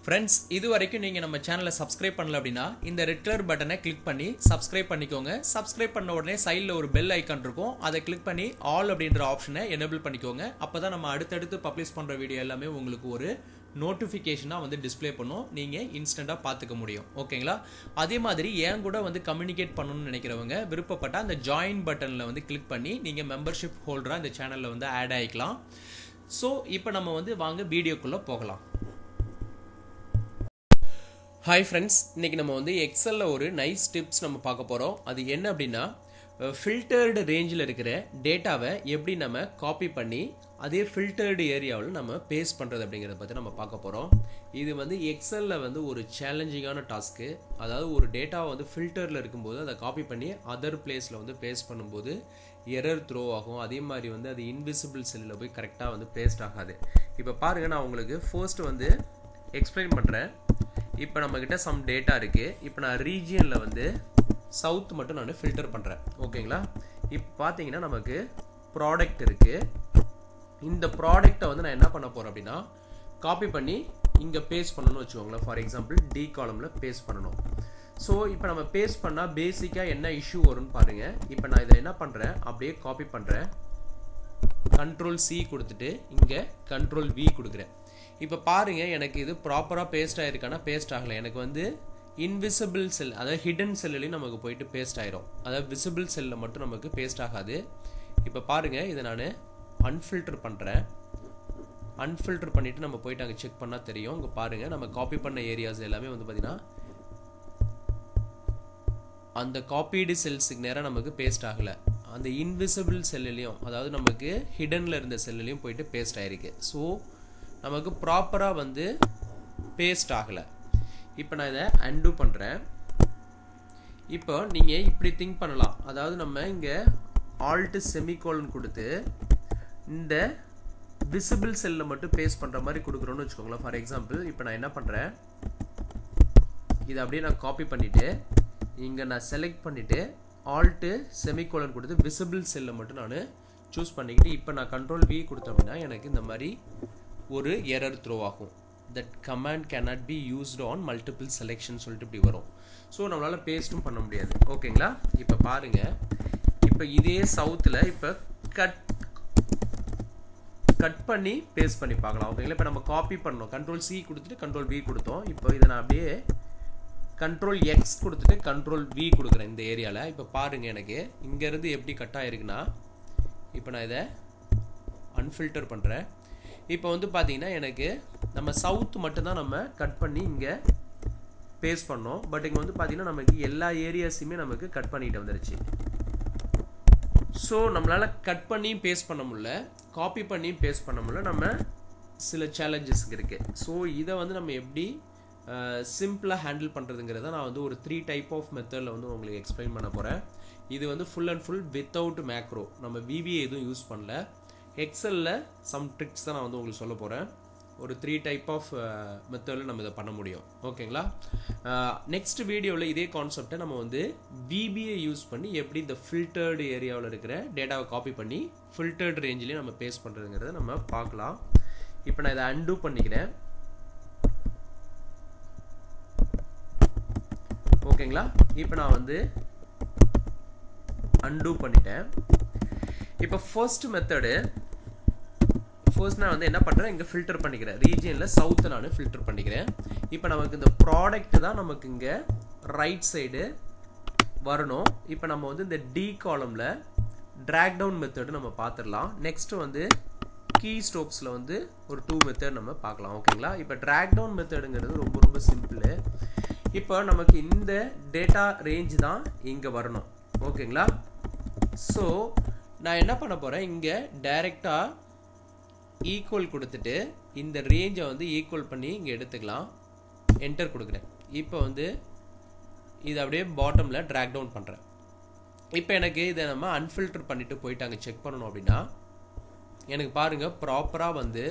Friends, இது வரைக்கும் நீங்க நம்ம சேனலை சப்ஸ்கிரைப் பண்ணல அப்படினா இந்த ரெட் கலர் பட்டனை கிளிக் பண்ணி சப்ஸ்கிரைப் பண்ணிக்கோங்க. சப்ஸ்கிரைப் பண்ண உடனே சைடுல ஒரு பெல் ஐகான் இருக்கும். அதை கிளிக் பண்ணி ஆல் அப்படிங்கற ஆப்ஷனை எனேபிள் பண்ணிக்கோங்க. அப்பதான் நம்ம அடுத்து பப்ளிஷ் பண்ற வீடியோ எல்லாமே உங்களுக்கு ஒரு நோட்டிஃபிகேஷனா வந்து டிஸ்ப்ளே பண்ணும். நீங்க இன்ஸ்டன்ட்டா பாத்துக்க முடியும். ஓகேங்களா? அதே மாதிரி ஏன் கூட வந்து கம்யூனிகேட் பண்ணனும்னு நினைக்கிறவங்க விருப்பப்பட்ட அந்த ஜாயின் பட்டன்ல வந்து கிளிக் பண்ணி நீங்க மெம்பர்ஷிப் ஹோல்டரா இந்த சேனல்ல வந்து ஆட் ஆயிக்கலாம். சோ இப்போ நம்ம வந்து வாங்க வீடியோக்குள்ள போகலாம். ஹாய் ஃப்ரெண்ட்ஸ், இன்னைக்கு நம்ம வந்து எக்ஸல்ல ஒரு நைஸ் டிப்ஸ் நம்ம பார்க்க போறோம். அது என்ன அப்படின்னா ஃபில்டர்டு ரேஞ்சில் இருக்கிற டேட்டாவை எப்படி நம்ம காப்பி பண்ணி அதே ஃபில்டர்டு ஏரியாவில் நம்ம பேஸ்ட் பண்ணுறது அப்படிங்கிறத பற்றி நம்ம பார்க்க போகிறோம். இது வந்து எக்ஸல்ல வந்து ஒரு சேலஞ்சிங்கான டாஸ்க்கு. அதாவது ஒரு டேட்டாவை வந்து ஃபில்டரில் இருக்கும்போது அதை காப்பி பண்ணி அதர் பிளேஸில் வந்து பேஸ்ட் பண்ணும்போது எரர் த்ரோ ஆகும். அதே மாதிரி வந்து அது இன்விசிபிள் செல்லில் போய் கரெக்டாக வந்து பேஸ்ட் ஆகாது. இப்போ பாருங்கள், நான் உங்களுக்கு ஃபர்ஸ்ட் வந்து எக்ஸ்பிளைன் பண்ணுறேன். இப்போ நம்மக்கிட்ட சம் டேட்டா இருக்குது. இப்போ நான் ரீஜியனில் வந்து சவுத் மட்டும் நான் ஃபில்டர் பண்ணுறேன். ஓகேங்களா? இப்போ பார்த்தீங்கன்னா நமக்கு ப்ராடக்ட் இருக்குது. இந்த ப்ராடக்டை வந்து நான் என்ன பண்ண போகிறேன் அப்படின்னா காப்பி பண்ணி இங்கே பேஸ்ட் பண்ணணும்னு வச்சுக்கோங்களேன். ஃபார் எக்ஸாம்பிள் டி காலமில் பேஸ்ட் பண்ணணும். ஸோ இப்போ நம்ம பேஸ்ட் பண்ணால் பேசிக்காக என்ன இஷ்யூ வரும்னு பாருங்கள். இப்போ நான் இதை என்ன பண்ணுறேன், அப்படியே காப்பி பண்ணுறேன். கண்ட்ரோல் சி கொடுத்துட்டு இங்கே கண்ட்ரோல் வி கொடுக்குறேன். இப்போ பாருங்க, எனக்கு இது ப்ராப்பராக பேஸ்ட் ஆயிருக்கானா பேஸ்ட் ஆகலை. எனக்கு வந்து இன்விசிபிள் செல், அதாவது ஹிடன் செல்லையும் நமக்கு போயிட்டு பேஸ்ட் ஆயிரும். அதாவது விசிபிள் செல்லில் மட்டும் நமக்கு பேஸ்ட் ஆகாது. இப்போ பாருங்க, இதை நான் அன்ஃபில்டர் பண்ணுறேன். அன்ஃபில்டர் பண்ணிவிட்டு நம்ம போயிட்டு அங்கே செக் பண்ணால் தெரியும். இங்கே பாருங்க, நம்ம காப்பி பண்ண ஏரியாஸ் எல்லாமே வந்து பார்த்தீங்கன்னா அந்த காப்பீடு செல்ஸுக்கு நேராக நமக்கு பேஸ்ட் ஆகலை. அந்த இன்விசிபிள் செல்லையும், அதாவது நமக்கு ஹிடனில் இருந்த செல்லையும் போயிட்டு பேஸ்ட் ஆயிருக்கு. ஸோ நமக்கு ப்ராப்பராக வந்து பேஸ்ட் ஆகலை. இப்போ நான் இதை அன்டூ பண்ணுறேன். இப்போ நீங்கள் இப்படி திங்க் பண்ணலாம். அதாவது நம்ம இங்கே ஆல்ட் செமிகோலன் கொடுத்து இந்த விசிபிள் செல்லில் மட்டும் பேஸ்ட் பண்ணுற மாதிரி கொடுக்குறோன்னு வச்சுக்கோங்களேன். ஃபார் எக்ஸாம்பிள் இப்போ நான் என்ன பண்ணுறேன், இதை அப்படியே நான் காப்பி பண்ணிவிட்டு இங்கே நான் செலக்ட் பண்ணிவிட்டு ஆல்ட்டு செமிகோலன் கொடுத்து விசிபிள் செல்லை மட்டும் நான் சூஸ் பண்ணிக்கிட்டு இப்போ நான் கண்ட்ரோல் வி கொடுத்தேன் அப்படின்னா எனக்கு இந்த மாதிரி ஒரு எரர் த்ரோ ஆகும். That command cannot be used on multiple selection சொல்லிட்டு இப்படி வரும். ஸோ நம்மளால் பேஸ்ட்டும் பண்ண முடியாது. ஓகேங்களா? இப்போ பாருங்கள், இப்போ இதே சவுத்தில் இப்போ கட் பண்ணி பேஸ்ட் பண்ணி பார்க்கலாம். ஓகேங்களா? இப்போ நம்ம காப்பி பண்ணோம், கண்ட்ரோல் சி கொடுத்துட்டு கண்ட்ரோல் வி கொடுத்தோம். இப்போ இதை நான் அப்படியே கண்ட்ரோல் எக்ஸ் கொடுத்துட்டு கண்ட்ரோல் வி கொடுக்குறேன் இந்த ஏரியாவில். இப்போ பாருங்கள், எனக்கு இங்கேருந்து எப்படி கட் ஆகிருக்குன்னா இப்போ நான் இதை அன்ஃபில்டர் பண்ணுறேன். இப்போ வந்து பார்த்தீங்கன்னா எனக்கு நம்ம சவுத் மட்டும்தான் நம்ம கட் பண்ணி இங்கே பேஸ்ட் பண்ணோம். பட் இங்கே வந்து பார்த்தீங்கன்னா நமக்கு எல்லா ஏரியாஸுமே நமக்கு கட் பண்ணிட்டு வந்துருச்சு. ஸோ நம்மளால் கட் பண்ணியும் பேஸ்ட் பண்ண முடியல, காப்பி பண்ணியும் பேஸ்ட் பண்ண முடியல. நம்ம சில சேலஞ்சஸ் இருக்குது. ஸோ இதை வந்து நம்ம எப்படி சிம்பிளாக ஹேண்டில் பண்ணுறதுங்கிறத நான் வந்து ஒரு 3 டைப் ஆஃப் மெத்தடில் வந்து உங்களுக்கு எக்ஸ்பிளைன் பண்ண போகிறேன். இது வந்து full and full without macro, நம்ம விவிஏ எதுவும் யூஸ் பண்ணல. எக்ஸலில் சம் ட்ரிக்ஸ் தான் நான் வந்து உங்களுக்கு சொல்ல போகிறேன். ஒரு 3 டைப் ஆஃப் மெத்தடில் நம்ம இதை பண்ண முடியும். ஓகேங்களா? நெக்ஸ்ட் வீடியோவில் இதே கான்செப்டை நம்ம வந்து விபிஏ யூஸ் பண்ணி எப்படி இந்த ஃபில்டர்டு ஏரியாவில் இருக்கிற டேட்டாவை காப்பி பண்ணி ஃபில்டர்டு ரேஞ்சிலே நம்ம பேஸ்ட் பண்ணுறதுங்கிறத நம்ம பார்க்கலாம். இப்போ நான் இதை அன்டூ பண்ணிக்கிறேன். ஓகேங்களா? இப்போ நான் வந்து அன்டூ பண்ணிட்டேன். இப்போ ஃபர்ஸ்ட் மெத்தடு, ஃபர்ஸ்ட் நான் வந்து என்ன பண்ணுறேன், இங்கே ஃபில்டர் பண்ணிக்கிறேன். ரீஜியனில் சவுத்தை நான் ஃபில்டர் பண்ணிக்கிறேன். இப்போ நமக்கு இந்த ப்ராடக்ட் தான் நமக்கு இங்கே ரைட் சைடு வரணும். இப்போ நம்ம வந்து இந்த டி காலமில் ட்ராக் டவுன் மெத்தடு நம்ம பார்த்துடலாம். நெக்ஸ்ட் வந்து கீ ஸ்ட்ரோக்ஸில் வந்து ஒரு 2 மெத்தட் நம்ம பார்க்கலாம். ஓகேங்களா? இப்போ ட்ராக் டவுன் மெத்தடுங்கிறது ரொம்ப ரொம்ப சிம்பிள். இப்போ நமக்கு இந்த டேட்டா ரேஞ்ச் தான் இங்கே வரணும். ஓகேங்களா? ஸோ நான் என்ன பண்ண போகிறேன், இங்கே டைரெக்டாக ஈக்குவல் கொடுத்துட்டு இந்த ரேஞ்சை வந்து ஈக்குவல் பண்ணி இங்கே எடுத்துக்கலாம். என்டர் கொடுக்குறேன். இப்போ வந்து இது அப்படியே பாட்டமில் ட்ராக் டவுன் பண்ணுறேன். இப்போ எனக்கு இதை நம்ம அன்ஃபில்டர் பண்ணிவிட்டு போயிட்டு அங்கே செக் பண்ணணும் அப்படின்னா எனக்கு பாருங்கள் ப்ராப்பராக வந்து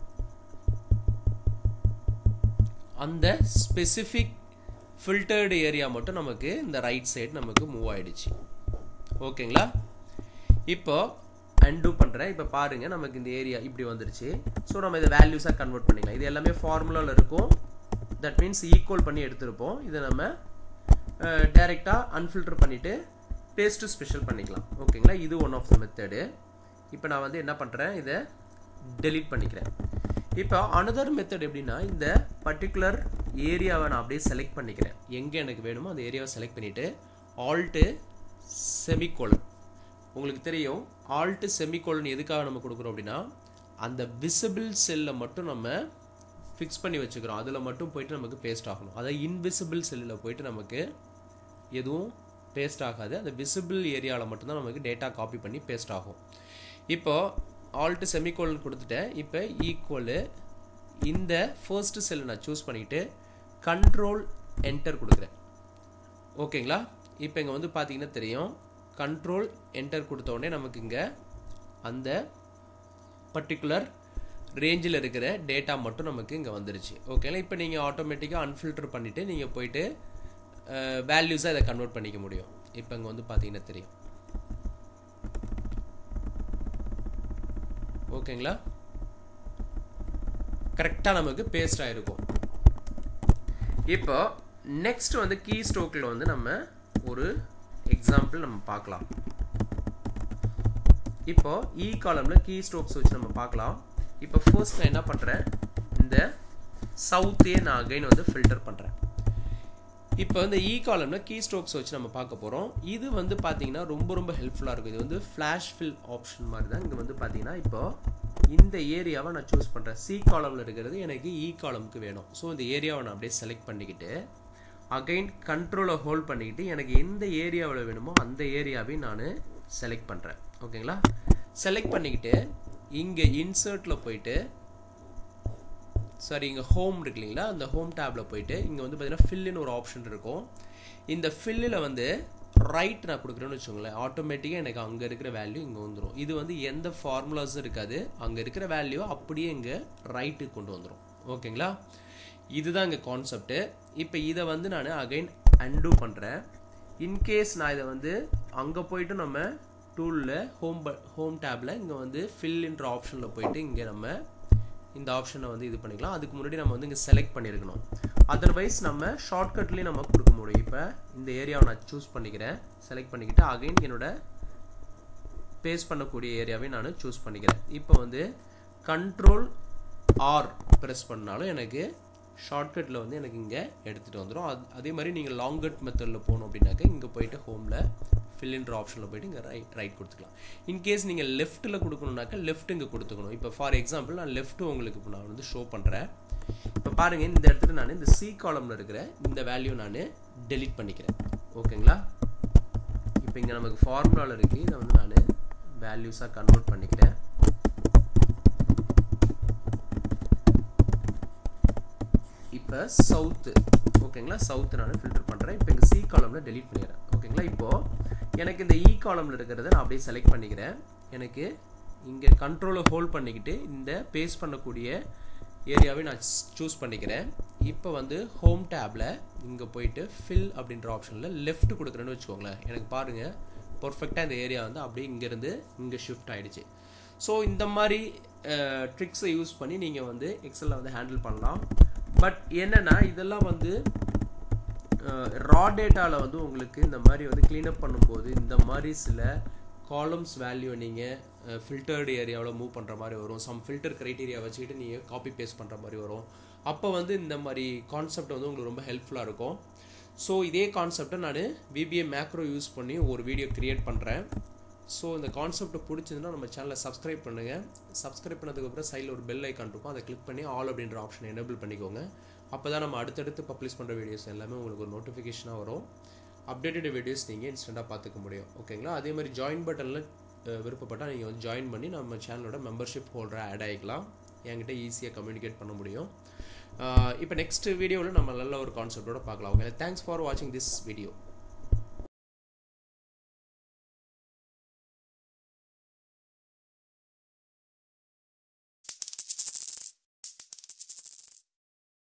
அந்த ஸ்பெசிஃபிக் ஃபில்டர்டு ஏரியா மட்டும் நமக்கு இந்த ரைட் சைடு நமக்கு மூவ் ஆகிடுச்சு. ஓகேங்களா? இப்போ அன்டூ பண்ணுறேன். இப்போ பாருங்கள், நமக்கு இந்த ஏரியா இப்படி வந்துருச்சு. ஸோ நம்ம இதை வேல்யூஸாக கன்வெர்ட் பண்ணிக்கலாம். இது எல்லாமே ஃபார்முலாவில் இருக்கும். தட் மீன்ஸ் ஈக்குவல் பண்ணி எடுத்திருப்போம். இதை நம்ம டைரெக்டாக அன்ஃபில்டர் பண்ணிவிட்டு பேஸ்ட் டு ஸ்பெஷல் பண்ணிக்கலாம். ஓகேங்களா, இது ஒன் ஆஃப் த மெத்தடு. இப்போ நான் வந்து என்ன பண்ணுறேன், இதை டெலீட் பண்ணிக்கிறேன். இப்போ அனதர் மெத்தட் எப்படின்னா, இந்த பர்டிகுலர் ஏரியாவை நான் அப்படியே செலக்ட் பண்ணிக்கிறேன். எங்கே எனக்கு வேணுமோ அந்த ஏரியாவை செலக்ட் பண்ணிவிட்டு ஆல்ட்டு செமிகோலன். உங்களுக்கு தெரியும் ஆல்ட்டு செமிகோலன் எதுக்காக நம்ம கொடுக்குறோம் அப்படின்னா, அந்த விசிபிள் செல்லில் மட்டும் நம்ம ஃபிக்ஸ் பண்ணி வச்சுக்கிறோம். அதில் மட்டும் போயிட்டு நமக்கு பேஸ்ட் ஆகணும். அதாவது இன்விசிபிள் செல்லில் போயிட்டு நமக்கு எதுவும் பேஸ்ட் ஆகாது. அந்த விசிபிள் ஏரியாவில் மட்டும்தான் நமக்கு டேட்டா காப்பி பண்ணி பேஸ்ட் ஆகும். இப்போ ஆல்ட்டு செமிகோலன் கொடுத்துட்டேன். இப்போ ஈக்குவலு இந்த ஃபர்ஸ்ட் செல்லை நான் சூஸ் பண்ணிவிட்டு கண்ட்ரோல் என்டர் கொடுக்குறேன். ஓகேங்களா, இப்போ இங்கே வந்து பார்த்தீங்கன்னா தெரியும், கண்ட்ரோல் என்டர் கொடுத்த உடனே நமக்கு இங்கே அந்த பர்டிகுலர் ரேஞ்சில் இருக்கிற டேட்டா மட்டும் நமக்கு இங்கே வந்துருச்சு. ஓகேங்களா, இப்போ நீங்கள் ஆட்டோமேட்டிக்காக அன்ஃபில்டர் பண்ணிவிட்டு நீங்கள் போயிட்டு வேல்யூஸாக இதை கன்வெர்ட் பண்ணிக்க முடியும். இப்போ இங்கே வந்து பார்த்தீங்கன்னா தெரியும். ஓகேங்களா, கரெக்டாக நமக்கு பேஸ்ட் ஆகிருக்கும். இப்போ நெக்ஸ்ட் வந்து கீ ஸ்ட்ரோக்கில் வந்து நம்ம ஒரு எக்ஸாம்பிள் நம்ம பார்க்கலாம். இப்போ இ காலமில் கீ ஸ்ட்ரோக்ஸ் வச்சு நம்ம பார்க்கலாம். இப்போ ஃபர்ஸ்ட் நான் என்ன பண்ணுறேன், இந்த சவுத்தையே நான் அகைன் வந்து ஃபில்டர் பண்ணுறேன். இப்போ வந்து இ காலமில் கீ ஸ்ட்ரோக்ஸ் வச்சு நம்ம பார்க்க போகிறோம். இது வந்து பார்த்தீங்கன்னா ரொம்ப ஹெல்ப்ஃபுல்லாக இருக்கும். இது வந்து ஃப்ளாஷ் ஃபில் ஆப்ஷன் மாதிரி தான். இங்கே வந்து பார்த்தீங்கன்னா இப்போ இந்த ஏரியாவை நான் சூஸ் பண்ணுறேன். சி காலமில் இருக்கிறது எனக்கு இ காலமுக்கு வேணும். ஸோ இந்த ஏரியாவை நான் அப்படியே செலக்ட் பண்ணிக்கிட்டு அகைன் கண்ட்ரோலை ஹோல்ட் பண்ணிக்கிட்டு எனக்கு எந்த ஏரியாவில் வேணுமோ அந்த ஏரியாவையும் நான் செலக்ட் பண்ணுறேன். ஓகேங்களா, செலக்ட் பண்ணிக்கிட்டு இங்கே இன்சர்ட்டில் போயிட்டு சாரி இங்கே ஹோம் இருக்கு இல்லைங்களா, அந்த ஹோம் டேப்பில் போயிட்டு இங்கே வந்து பார்த்தீங்கன்னா ஃபில்லுன்னு ஒரு ஆப்ஷன் இருக்கும். இந்த ஃபில்லில் வந்து ரைட் நான் கொடுக்குறேன்னு வச்சுக்கோங்களேன், ஆட்டோமேட்டிக்காக எனக்கு அங்கே இருக்கிற வேல்யூ இங்கே வந்துடும். இது வந்து எந்த ஃபார்முலாஸும் இருக்காது, அங்கே இருக்கிற வேல்யூ அப்படியே இங்கே ரைட்டுக்கு கொண்டு வந்துடும். ஓகேங்களா, இதுதான் இங்கே கான்செப்ட்டு. இப்போ இதை வந்து நான் அகைன் அன்டூ பண்ணுறேன். இன்கேஸ் நான் இதை வந்து அங்கே போயிட்டு நம்ம டூலில் ஹோம் டேப்பில் இங்கே வந்து ஃபில்ன்ற ஆப்ஷனில் போயிட்டு இங்கே நம்ம இந்த ஆப்ஷனை வந்து இது பண்ணிக்கலாம். அதுக்கு முன்னாடி நம்ம வந்து இங்கே செலக்ட் பண்ணியிருக்கணும். அதர்வைஸ் நம்ம ஷார்ட்கட்லேயும் நம்ம கொடுக்க முடியும். இப்போ இந்த ஏரியாவை நான் சூஸ் பண்ணிக்கிறேன். செலக்ட் பண்ணிக்கிட்டு அகைன் என்னோட பேஸ்ட் பண்ணக்கூடிய ஏரியாவை நான் சூஸ் பண்ணிக்கிறேன். இப்போ வந்து கண்ட்ரோல் ஆர் ப்ரெஸ் பண்ணாலும் எனக்கு ஷார்ட்கட்டில் வந்து எனக்கு இங்கே எடுத்துகிட்டு வந்துடும். அதே மாதிரி நீங்கள் லாங்கட் மெத்தடில் போகணும் அப்படின்னாக்க இங்கே போயிட்டு ஹோமில் ஃபில்ன்ற ஆப்ஷனில் போயிட்டு இங்கே ரைட் கொடுத்துக்கலாம். இன்கேஸ் நீங்கள் லெஃப்ட்டில் கொடுக்கணுன்னாக்கா லெஃப்ட் இங்கே கொடுத்துக்கணும். இப்போ ஃபார் எக்ஸாம்பிள் நான் லெஃப்ட்டு உங்களுக்கு இப்போ நான் வந்து ஷோ பண்ணுறேன். இப்போ பாருங்கள், இந்த இடத்துல நான் இந்த சி காலமில் இருக்கிற இந்த வேல்யூ நான் டெலீட் பண்ணிக்கிறேன். ஓகேங்களா, இப்போ இங்கே நமக்கு ஃபார்முலாவில் இருக்குது, இதை வந்து நான் வேல்யூஸாக கன்வெர்ட் பண்ணிக்கிறேன். இப்போ சவுத்து, ஓகேங்களா, சவுத்து நான் ஃபில்டர் பண்ணுறேன். இப்போ இங்கே சி காலமில் டெலீட் பண்ணிடுறேன். ஓகேங்களா, இப்போது எனக்கு இந்த இ காலமில் இருக்கிறத நான் அப்படியே செலக்ட் பண்ணிக்கிறேன். எனக்கு இங்கே கண்ட்ரோலை ஹோல்ட் பண்ணிக்கிட்டு இந்த பேஸ்ட் பண்ணக்கூடிய ஏரியாவை நான் சூஸ் பண்ணிக்கிறேன். இப்போ வந்து ஹோம் டேப்பில் இங்கே போயிட்டு ஃபில் அப்படின்ற ஆப்ஷனில் லெஃப்ட் கொடுக்குறேன்னு வச்சுக்கோங்களேன். எனக்கு பாருங்கள் பர்ஃபெக்டாக இந்த ஏரியா வந்து அப்படியே இங்கேருந்து இங்கே ஷிஃப்ட் ஆகிடுச்சு. ஸோ இந்த மாதிரி ட்ரிக்ஸை யூஸ் பண்ணி நீங்கள் வந்து எக்ஸலில் வந்து ஹேண்டில் பண்ணலாம். பட் என்னென்னா இதெல்லாம் வந்து ரா டேட்டாவில் வந்து உங்களுக்கு இந்த மாதிரி வந்து க்ளீனப் பண்ணும்போது இந்த மாதிரி சில காலம்ஸ் வேல்யூ நீங்கள் ஃபில்டர்டு ஏரியாவில் மூவ் பண்ணுற மாதிரி வரும். சம் ஃபில்டர் க்ரைட்டீரியா வச்சுக்கிட்டு நீங்கள் காப்பி பேஸ்ட் பண்ணுற மாதிரி வரும். அப்போ வந்து இந்த மாதிரி கான்செப்ட் வந்து உங்களுக்கு ரொம்ப ஹெல்ப்ஃபுல்லாக இருக்கும். ஸோ இதே கான்செப்டை நான் VBA மேக்ரோ யூஸ் பண்ணி ஒரு வீடியோ க்ரியேட் பண்ணுறேன். ஸோ இந்த கான்செப்ட் பிடிச்சதுன்னா நம்ம சேனலை சப்ஸ்கிரைப் பண்ணுங்கள். சப்ஸ்கிரைப் பண்ணதுக்கப்புறம் சைடில் ஒரு பெல் ஐக்கான் இருக்கும், அதை கிளிக் பண்ணி ஆல் அப்படின்ற ஆப்ஷனை எனேபிள் பண்ணிக்கோங்க. அப்போ தான் நம்ம அடுத்தடுத்து பப்ளிஷ் பண்ணுற வீடியோஸ் எல்லாமே உங்களுக்கு ஒரு நோட்டிஃபிகேஷனாக வரும். அப்டேட்டட் வீடியோஸ் நீங்கள் இன்ஸ்டண்ட்டாக பார்த்துக்க முடியும். ஓகேங்களா, அதே மாதிரி ஜாயின் பட்டனில் விருப்பப்பட்டால் நீங்கள் வந்து ஜாயின் பண்ணி நம்ம சேனலோட மெம்பர்ஷிப் ஹோல்டராக ஆட் ஆகிக்கலாம். என்கிட்ட ஈஸியாக கம்யூனிகேட் பண்ண முடியும். இப்போ நெக்ஸ்ட் வீடியோவில் நம்ம நல்ல ஒரு கான்செப்டோட பார்க்கலாம். ஓகே, தேங்க்ஸ் ஃபார் வாட்சிங் திஸ் வீடியோ.